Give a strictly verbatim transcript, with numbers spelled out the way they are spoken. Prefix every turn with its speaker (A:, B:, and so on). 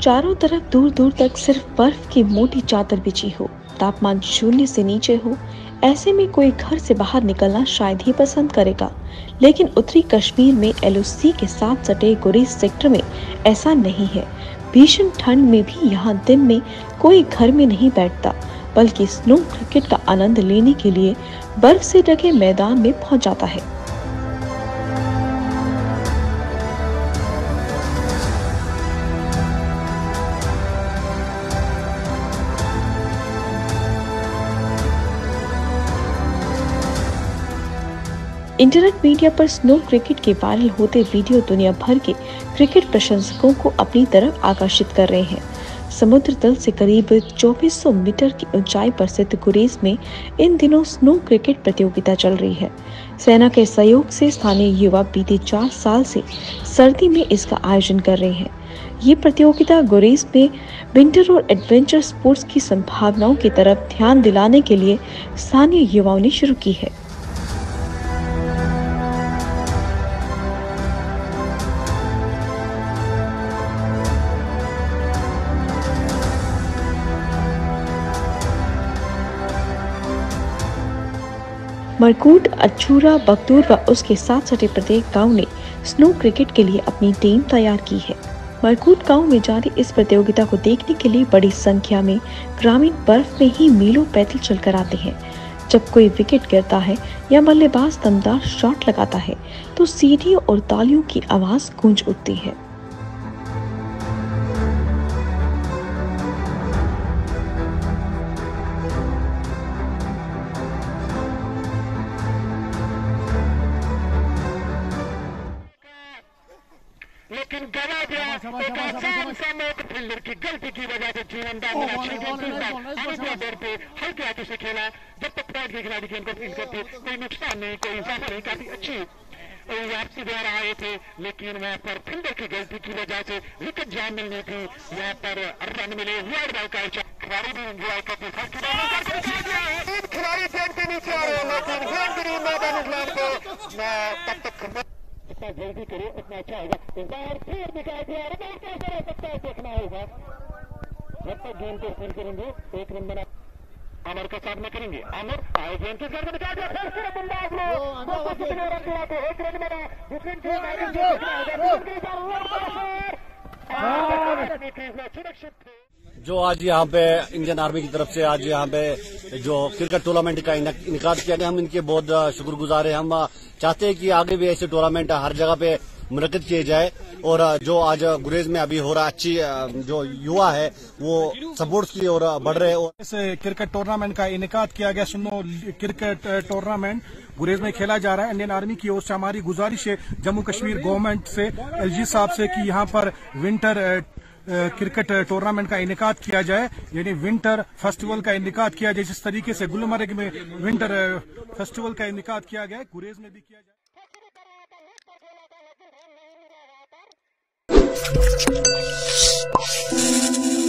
A: चारों तरफ दूर दूर तक सिर्फ बर्फ की मोटी चादर बिछी हो, तापमान शून्य से नीचे हो, ऐसे में कोई घर से बाहर निकलना शायद ही पसंद करेगा। लेकिन उत्तरी कश्मीर में एल ओ सी के साथ सटे गुरेज सेक्टर में ऐसा नहीं है। भीषण ठंड में भी यहाँ दिन में कोई घर में नहीं बैठता, बल्कि स्नो क्रिकेट का आनंद लेने के लिए बर्फ से ढके मैदान में पहुंच जाता है। इंटरनेट मीडिया पर स्नो क्रिकेट के वायरल होते वीडियो दुनिया भर के क्रिकेट प्रशंसकों को अपनी तरफ आकर्षित कर रहे हैं। समुद्र तल से करीब चौबीस सौ मीटर की ऊंचाई पर स्थित गुरेज में इन दिनों स्नो क्रिकेट प्रतियोगिता चल रही है। सेना के सहयोग से स्थानीय युवा बीते चार साल से सर्दी में इसका आयोजन कर रहे हैं। ये प्रतियोगिता गुरेज में विंटर और एडवेंचर स्पोर्ट्स की संभावनाओं की तरफ ध्यान दिलाने के लिए स्थानीय युवाओं ने शुरू की है। मरकूट, अचूरा, बगदूर व उसके साथ सटे प्रत्येक गांव ने स्नो क्रिकेट के लिए अपनी टीम तैयार की है। मरकूट गांव में जारी इस प्रतियोगिता को देखने के लिए बड़ी संख्या में ग्रामीण बर्फ में ही मीलों पैदल चलकर आते हैं। जब कोई विकेट गिरता है या बल्लेबाज दमदार शॉट लगाता है तो सीटियों और तालियों की आवाज गूंज उठती है।
B: लेकिन गवा गया एक आसान सा मौका फील्डर की गलती की वजह से जीवनदान मिला। दौर पे हल्के हाथों से खेला। जब तक पॉइंट के खिलाड़ी के इनको फील करते कोई नुकसान नहीं, कोई इजाफा नहीं, काफी अच्छी वापसी द्वारा आए थे। लेकिन वहाँ पर फील्डर की गलती की वजह से विकेट जाम मिलनी थी, यहाँ पर रन मिले। वाइड बॉल का खिलाड़ी भी इंजॉय करते खिलाड़ी पेट के नीचे आ रहे हैं, लेकिन मैदान को तब तक जितना जल्दी करो उतना अच्छा होगा। एक बार फिर दिखाई दिया कैसे रह सकता है देखना होगा। जब तक गेंद को फील करेंगे एक रन बना आमर का सामना करेंगे। आमर आए गेंद के घर में निकाल दिया, खूबसूरत अंदाज में कितने रन दिया तो एक रन बना। सुरक्षित थे
C: जो आज यहाँ पे इंडियन आर्मी की तरफ से आज यहाँ पे जो क्रिकेट टूर्नामेंट का इनेकाद किया गया, हम इनके बहुत शुक्रगुजार हैं। हम चाहते हैं कि आगे भी ऐसे टूर्नामेंट हर जगह पे मुनक्किद किए जाए और जो आज गुरेज में अभी हो रहा अच्छी जो युवा है वो सपोर्ट्स की ओर बढ़ रहे हैं। और
D: इस क्रिकेट टूर्नामेंट का इनेकाद किया गया। स्नो क्रिकेट टूर्नामेंट गुरेज में खेला जा रहा है। इंडियन आर्मी की ओर से हमारी गुजारिश है जम्मू कश्मीर गवर्नमेंट से, एलजी साहब से, कि यहाँ पर विंटर क्रिकेट टूर्नामेंट का इनेकाद किया जाए, यानी विंटर फेस्टिवल का इनेकाद किया जाए। जिस तरीके से गुलमर्ग में विंटर फेस्टिवल का इनेकाद किया गया, गुरेज में भी किया जाए।